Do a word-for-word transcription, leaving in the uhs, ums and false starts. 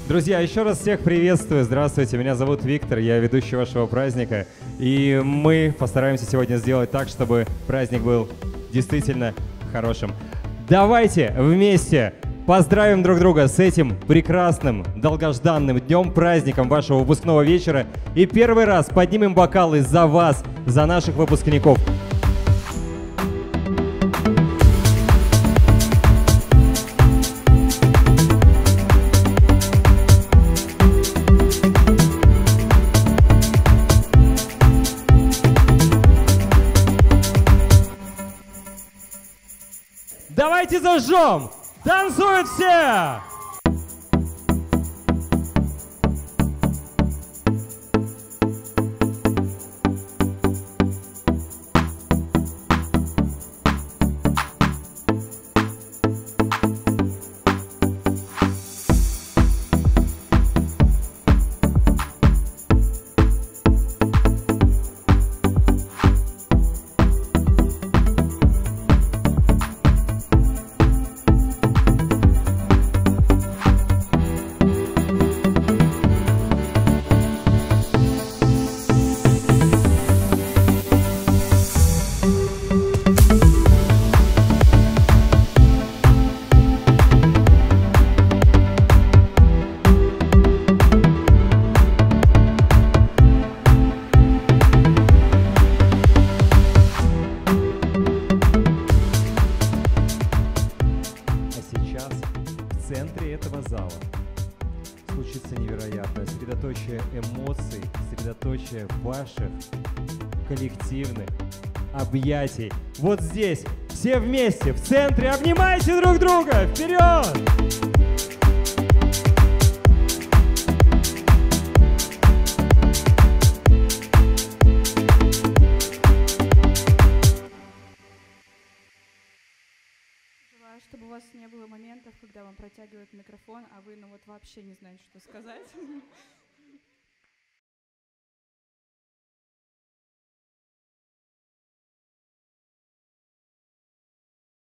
Друзья, еще раз всех приветствую. Здравствуйте, меня зовут Виктор, я ведущий вашего праздника. И мы постараемся сегодня сделать так, чтобы праздник был действительно хорошим. Давайте вместе поздравим друг друга с этим прекрасным, долгожданным днем, праздником вашего выпускного вечера. И первый раз поднимем бокалы за вас, за наших выпускников. Давайте зажжем! Танцуют все! В центре этого зала случится невероятное средоточие эмоций, средоточие ваших коллективных объятий. Вот здесь, все вместе, в центре, обнимайте друг друга! Вперед! Чтобы у вас не было моментов, когда вам протягивают микрофон, а вы ну вот вообще не знаете, что сказать.